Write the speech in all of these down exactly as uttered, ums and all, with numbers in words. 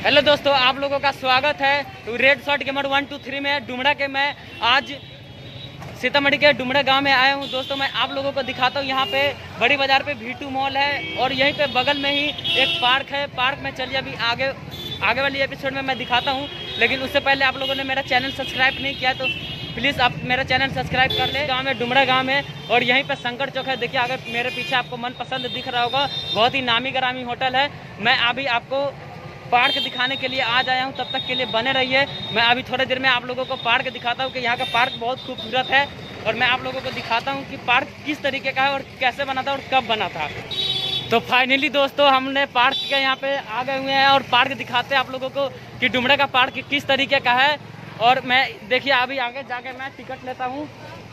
Hello दोस्तों, आप लोगों का स्वागत है तो red shot gamer one two three में डुमरा के। मैं आज सीतामढ़ी के डुमरा गांव में आया हूं दोस्तों। मैं आप लोगों को दिखाता हूं, यहाँ पे बड़ी बाजार पे वी टू मॉल है और यहीं पे बगल में ही एक पार्क है। पार्क में चलिए अभी आगे आगे वाली एपिसोड में मैं दिखाता हूँ, लेकिन उससे पहले आप लोगों ने मेरा चैनल सब्सक्राइब नहीं किया तो प्लीज़ आप मेरा चैनल सब्सक्राइब कर ले। गाँव में डुमरा गाँव में और यहीं पर शंकर चौक है। देखिए अगर मेरे पीछे आपको मनपसंद दिख रहा होगा, बहुत ही नामी ग्रामी होटल है। मैं अभी आपको पार्क दिखाने के लिए आज आया हूं, तब तक के लिए बने रहिए। मैं अभी थोड़ी देर में आप लोगों को पार्क दिखाता हूं कि यहाँ का पार्क बहुत खूबसूरत है और मैं आप लोगों को दिखाता हूं कि पार्क किस तरीके का है और कैसे बना था और कब बना था। तो फाइनली दोस्तों हमने पार्क के यहाँ पे आ गए हुए हैं और पार्क दिखाते हैं आप लोगों को कि डुमरा का पार्क किस तरीके का है। और मैं देखिए अभी आगे जाके मैं टिकट लेता हूँ।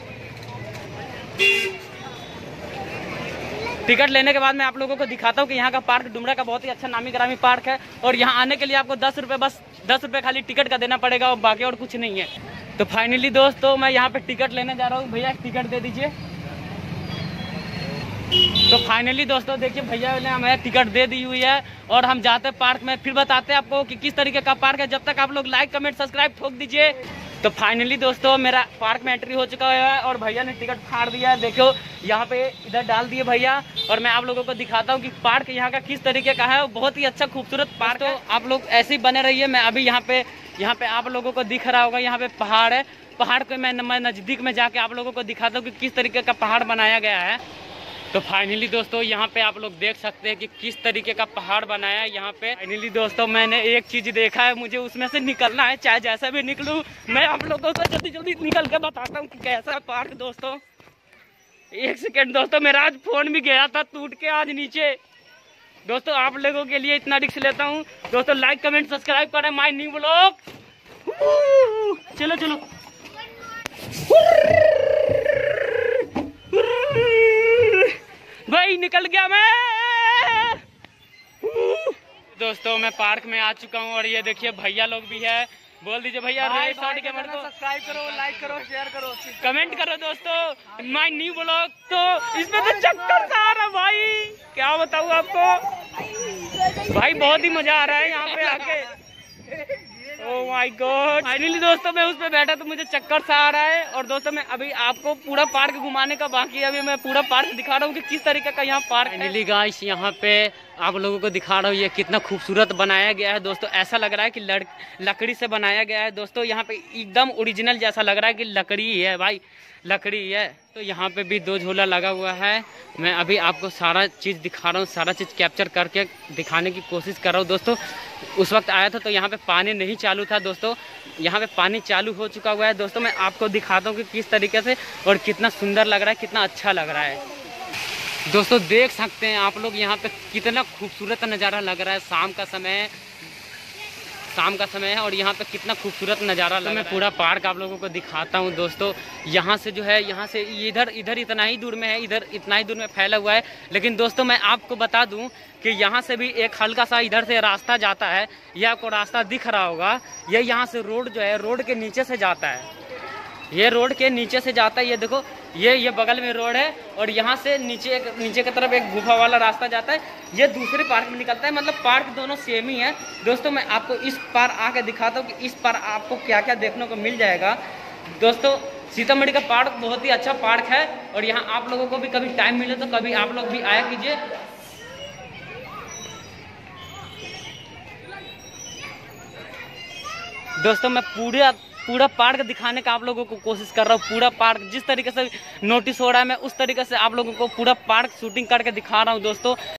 टिकट लेने के बाद मैं आप लोगों को दिखाता हूँ कि यहाँ का पार्क डुमरा का बहुत ही अच्छा नामी ग्रामी पार्क है और यहाँ आने के लिए आपको दस रुपये बस दस रुपये खाली टिकट का देना पड़ेगा और बाकी और कुछ नहीं है। तो फाइनली दोस्तों मैं यहाँ पे टिकट लेने जा रहा हूँ। भैया टिकट दे दीजिए। तो फाइनली दोस्तों देखिए भैया ने हमें टिकट दे दी हुई है और हम जाते हैं पार्क में। फिर बताते हैं आपको कि किस तरीके का पार्क है। जब तक आप लोग लाइक कमेंट सब्सक्राइब ठोक दीजिए। तो फाइनली दोस्तों मेरा पार्क में एंट्री हो चुका है और भैया ने टिकट फाड़ दिया है। देखो यहाँ पे इधर डाल दिए भैया और मैं आप लोगों को दिखाता हूँ कि पार्क यहाँ का किस तरीके का है। बहुत ही अच्छा खूबसूरत पार्क है। आप लोग ऐसे ही बने रहिए। मैं अभी यहाँ पे यहाँ पे आप लोगों को दिख रहा होगा, यहाँ पे पहाड़ है। पहाड़ को मैं मैं नज़दीक में जाके आप लोगों को दिखाता हूँ कि किस तरीके का पहाड़ बनाया गया है। तो फाइनली दोस्तों यहाँ पे आप लोग देख सकते हैं कि किस तरीके का पहाड़ बनाया है यहाँ पे। फाइनली दोस्तों मैंने एक चीज देखा है, मुझे उसमें से निकलना है, चाहे जैसा भी निकलूं। मैं आप लोगों को जल्दी जल्दी निकल के बताता हूँ कि कैसा है पार्क दोस्तों। एक सेकेंड दोस्तों, मेरा आज फोन भी गया था टूट के आज नीचे। दोस्तों आप लोगों के लिए इतना रिस्क लेता हूँ। दोस्तों लाइक कमेंट सब्सक्राइब करें माय न्यू व्लॉग। चलो चलो भाई, निकल गया मैं। दोस्तों मैं पार्क में आ चुका हूँ और ये देखिए भैया लोग भी है। बोल दीजिए भैया रेड शॉट गेमर को सब्सक्राइब करो, लाइक करो, शेयर करो, कमेंट करो दोस्तों माय न्यू व्लॉग। तो इसमें तो चक्कर सा आ रहा भाई, क्या बताऊँ आपको भाई, बहुत ही मजा आ रहा है यहाँ पे आके। ओह माय गॉड, फाइनली दोस्तों मैं उस पे बैठा तो मुझे चक्कर सा आ रहा है। और दोस्तों मैं अभी आपको पूरा पार्क घुमाने का बाकी है। अभी मैं पूरा पार्क दिखा रहा हूँ कि किस तरीके का यहाँ पार्क है। फाइनली गाइस यहाँ पे आप लोगों को दिखा रहा हूँ ये कितना खूबसूरत बनाया गया है दोस्तों। ऐसा लग रहा है कि लड़ लकड़ी से बनाया गया है दोस्तों। यहाँ पे एकदम ओरिजिनल जैसा लग रहा है कि लकड़ी ही है भाई, लकड़ी है। तो यहाँ पे भी दो झूला लगा हुआ है। मैं अभी आपको सारा चीज़ दिखा रहा हूँ, सारा चीज़ कैप्चर करके दिखाने की कोशिश कर रहा हूँ दोस्तों। उस वक्त आया था तो यहाँ पे पानी नहीं चालू था दोस्तों, यहाँ पे पानी चालू हो चुका हुआ है दोस्तों। मैं आपको दिखाता हूँ कि किस तरीके से और कितना सुंदर लग रहा है, कितना अच्छा लग रहा है दोस्तों। देख सकते हैं आप लोग यहाँ पे कितना खूबसूरत नज़ारा लग रहा है। शाम का समय है, शाम का समय है और यहाँ पे कितना खूबसूरत नज़ारा लग रहा है। मैं पूरा पार्क आप लोगों को दिखाता हूँ दोस्तों। यहाँ से जो है, यहाँ से इधर इधर इतना ही दूर में है, इधर इतना ही दूर में फैला हुआ है। लेकिन दोस्तों मैं आपको बता दूँ कि यहाँ से भी एक हल्का सा इधर से रास्ता जाता है। ये आपको रास्ता दिख रहा होगा, ये यहाँ से रोड जो है रोड के नीचे से जाता है। ये रोड के नीचे से जाता है, ये देखो ये ये बगल में रोड है और यहाँ से नीचे एक नीचे की तरफ एक गुफा वाला रास्ता जाता है। ये दूसरे पार्क में निकलता है, मतलब पार्क दोनों सेम ही है दोस्तों। मैं आपको इस पार आके दिखाता हूँ कि इस पार आपको क्या क्या देखने को मिल जाएगा दोस्तों। सीतामढ़ी का पार्क बहुत ही अच्छा पार्क है और यहाँ आप लोगों को भी कभी टाइम मिले तो कभी आप लोग भी आया कीजिए। दोस्तों मैं पूरा पूरा पार्क दिखाने का आप लोगों को कोशिश कर रहा हूँ। पूरा पार्क जिस तरीके से नोटिस हो रहा है, मैं उस तरीके से आप लोगों को पूरा पार्क शूटिंग करके दिखा रहा हूँ दोस्तों।